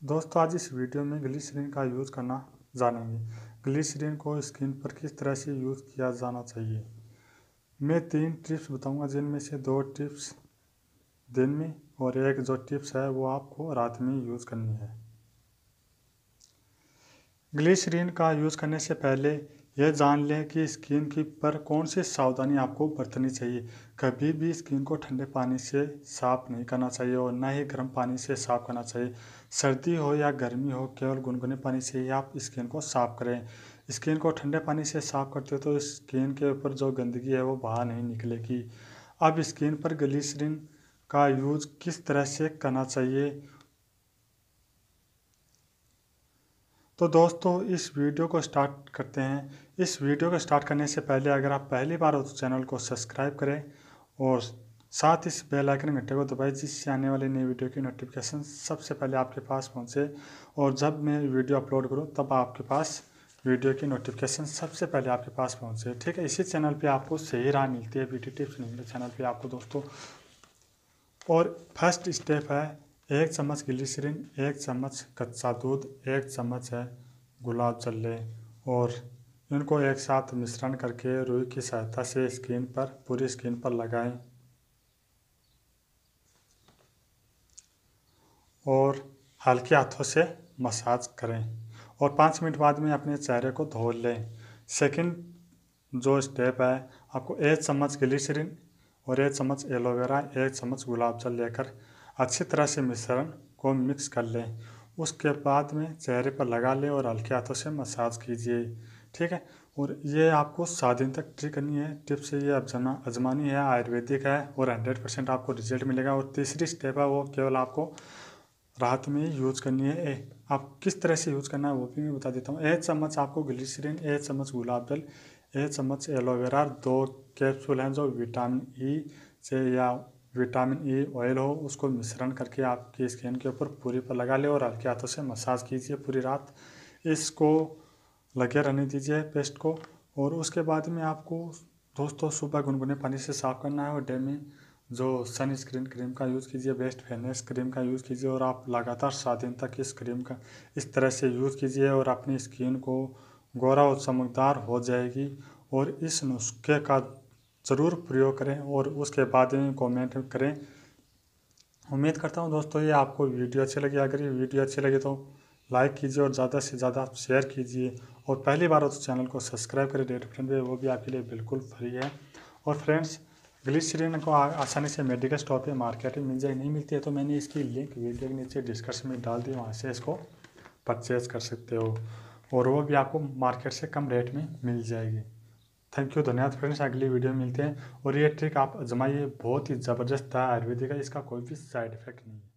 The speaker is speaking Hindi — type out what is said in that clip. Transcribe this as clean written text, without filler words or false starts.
दोस्तों आज इस वीडियो में ग्लिसरीन का यूज़ करना जानेंगे। ग्लिसरीन को स्किन पर किस तरह से यूज़ किया जाना चाहिए। मैं 3 टिप्स बताऊंगा, जिनमें से 2 टिप्स दिन में और एक जो टिप्स है वो आपको रात में यूज़ करनी है। ग्लिसरीन का यूज़ करने से पहले यह जान लें कि स्किन की पर कौन सी सावधानी आपको बरतनी चाहिए। कभी भी स्किन को ठंडे पानी से साफ़ नहीं करना चाहिए और ना ही गर्म पानी से साफ़ करना चाहिए। सर्दी हो या गर्मी हो, केवल गुनगुने पानी से ही आप स्किन को साफ़ करें। स्किन को ठंडे पानी से साफ़ करते हो तो स्किन के ऊपर जो गंदगी है वो बाहर नहीं निकलेगी। अब स्किन पर ग्लिसरीन का यूज़ किस तरह से करना चाहिए। तो दोस्तों इस वीडियो को स्टार्ट करते हैं। इस वीडियो को स्टार्ट करने से पहले अगर आप पहली बार हो तो चैनल को सब्सक्राइब करें और साथ इस बेल आइकन घंटे को दबाएं, जिससे आने वाली नई वीडियो की नोटिफिकेशन सबसे पहले आपके पास पहुंचे और जब मैं वीडियो अपलोड करूं तब आपके पास वीडियो की नोटिफिकेशन सबसे पहले आपके पास पहुँचे। ठीक है, इसी चैनल पर आपको सही राह मिलती है, ब्यूटी टिप्स नहीं मिलते चैनल पर आपको दोस्तों। और फर्स्ट स्टेप है 1 चम्मच ग्लिसरीन, 1 चम्मच कच्चा दूध, 1 चम्मच है गुलाब जल लें और इनको एक साथ मिश्रण करके रुई की सहायता से स्किन पर पूरी स्किन पर लगाएं और हल्के हाथों से मसाज करें और 5 मिनट बाद में अपने चेहरे को धो लें। सेकंड जो स्टेप है, आपको 1 चम्मच ग्लिसरीन और 1 चम्मच एलोवेरा, 1 चम्मच गुलाब जल लेकर अच्छी तरह से मिश्रण को मिक्स कर लें। उसके बाद में चेहरे पर लगा लें और हल्के हाथों से मसाज कीजिए। ठीक है, और ये आपको 7 दिन तक ट्री करनी है। टिप्स ये आजमानी है, आयुर्वेदिक है और 100% आपको रिजल्ट मिलेगा। और तीसरी स्टेप है वो केवल आपको रात में यूज़ करनी है। आप किस तरह से यूज़ करना है वो भी मैं बता देता हूँ। 1 चम्मच आपको ग्लिसरीन, 1 चम्मच गुलाब जल, 1 चम्मच एलोवेरा, 2 कैप्सूल हैं जो विटामिन ई से या विटामिन ई ऑयल हो, उसको मिश्रण करके आपकी स्किन के ऊपर पूरी पर लगा ले और हल्के हाथों से मसाज कीजिए पूरी रात। इसको लगे रहने दीजिए पेस्ट को। और उसके बाद में आपको दोस्तों सुबह गुनगुने पानी से साफ़ करना है और डे में जो सन स्क्रीन क्रीम का यूज़ कीजिए, बेस्ट फेयरनेस क्रीम का यूज़ कीजिए और आप लगातार 7 दिन तक इस क्रीम का इस तरह से यूज़ कीजिए और अपनी स्किन को गोरा और चमकदार हो जाएगी। और इस नुस्खे का ज़रूर प्रयोग करें और उसके बाद में कमेंट करें। उम्मीद करता हूँ दोस्तों ये आपको वीडियो अच्छी लगी। अगर ये वीडियो अच्छी लगी तो लाइक कीजिए और ज़्यादा से ज़्यादा शेयर कीजिए और पहली बार हो तो चैनल को सब्सक्राइब करें। डिस्क्रिप्शन पे वो भी आपके लिए बिल्कुल फ्री है। और फ्रेंड्स, ग्लिसरीन को आसानी से मेडिकल स्टोर पे मार्केट में मिल जाए, नहीं मिलती है तो मैंने इसकी लिंक वीडियो के नीचे डिस्क्रिप्शन में डाल दी, वहाँ से इसको परचेज़ कर सकते हो और वो भी आपको मार्केट से कम रेट में मिल जाएगी। थैंक यू, धन्यवाद फ्रेंड्स। अगली वीडियो में मिलते हैं और ये ट्रिक आप आजमाइए, बहुत ही ज़बरदस्त है, आयुर्वेदिक है, इसका कोई भी साइड इफेक्ट नहीं है।